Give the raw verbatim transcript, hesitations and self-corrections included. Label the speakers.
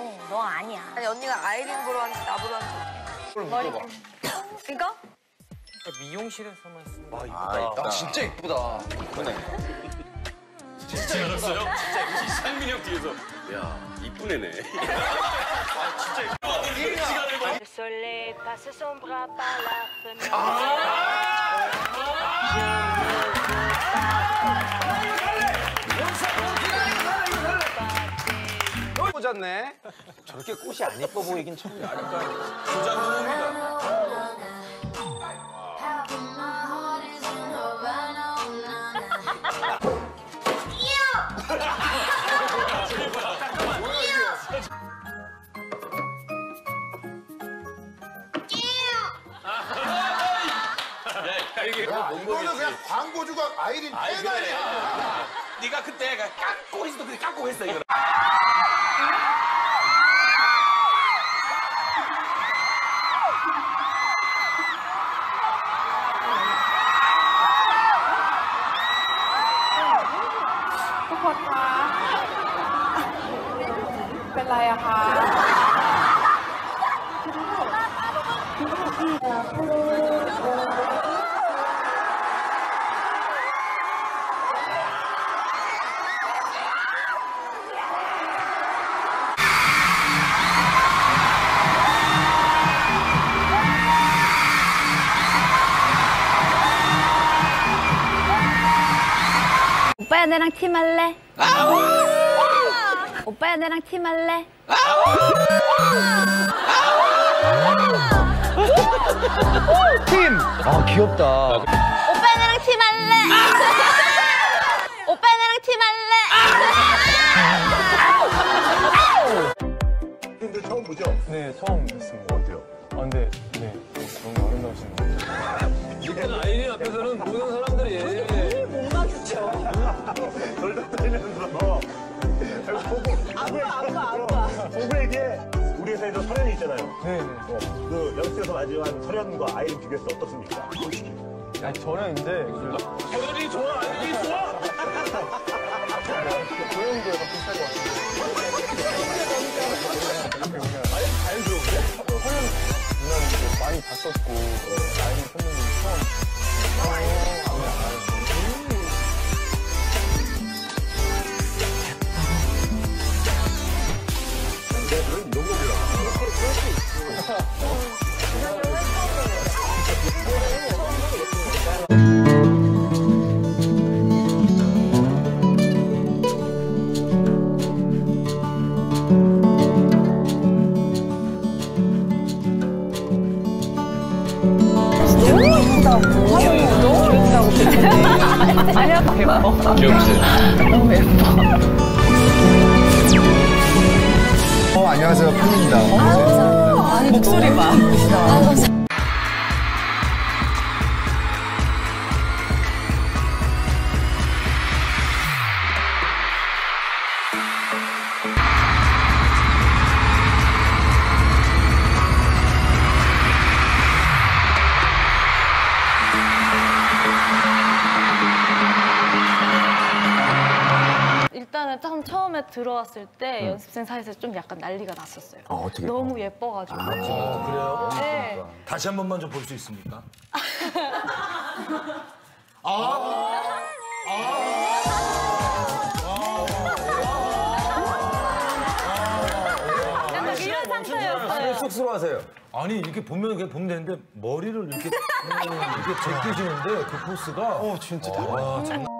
Speaker 1: 너 아니야.
Speaker 2: 아니 언니가 아이린 보러 왔는지 나 보러 왔는지.
Speaker 1: 머리.
Speaker 2: 이거?
Speaker 3: 미용실에서만 쓰는
Speaker 4: 와 이쁘다. 아, 진짜 이쁘다. 이쁘네.
Speaker 5: 진짜 알았어요? 진짜 이상민 형 뒤에서 야 이쁜 애네. 아 진짜 이쁘다.
Speaker 4: 꽂았네. 저렇게 꽃이 안 이뻐 보이긴 처음이야.
Speaker 5: 부장님입니다.
Speaker 6: 야, 이거는 그냥 광고주가 아이린 팬 아니야.
Speaker 5: 네가 그때 깎고 했어, 그때 깎고 했어 이거.
Speaker 1: 오빠야 나랑 팀할래? 오빠야 나랑 팀할래?
Speaker 4: 팀! 아 귀엽다.
Speaker 1: 오빠야 나랑 팀할래? 오빠야 나랑 팀할래?
Speaker 6: 근데 처음 보죠?
Speaker 7: 네, 처음 뵀습니다. 어때요? 아, 근데, 네, 너무 아름다우신 것 같아요.
Speaker 5: 일단 아이린 앞에서는 모든 사람들이
Speaker 6: 덜덜 떨면서 호구에게 우리 회사에서 설현이 있잖아요.
Speaker 7: 네, 네.
Speaker 6: 어, 그 연습실에서 마주한 설현과 아이린 비교했을 때 어떻습니까?
Speaker 7: 아니, 저는 이제, 그,
Speaker 5: 설현이 좋아, 아이린이 좋아.
Speaker 7: 고영도 약간 비슷할 것 같아요.
Speaker 5: 자연스러운데?
Speaker 7: 설현 누나는 이제 많이 봤었고, 아이린 선배님 처음.
Speaker 6: 어, 안녕하세요. 팬입니다.
Speaker 2: 아니 목소리 봐.
Speaker 8: 일단은 참 처음에 들어왔을 때 연습생 사이에서 좀 약간 난리가 났었어요.
Speaker 6: 아, 어떻게?
Speaker 8: 너무 예뻐가지고.
Speaker 6: 아,
Speaker 5: 그래요?
Speaker 8: 네.
Speaker 5: 다시 한 번만 좀 볼 수 있습니까?
Speaker 8: 약간 이런 상태였어요.
Speaker 4: 쑥스러워하세요.
Speaker 5: 아니 이렇게 보면 그냥 보면 되는데 머리를 이렇게 이렇게 제끼시는데 그 포스가
Speaker 7: 어, 진짜 달라요.
Speaker 5: 와, 장난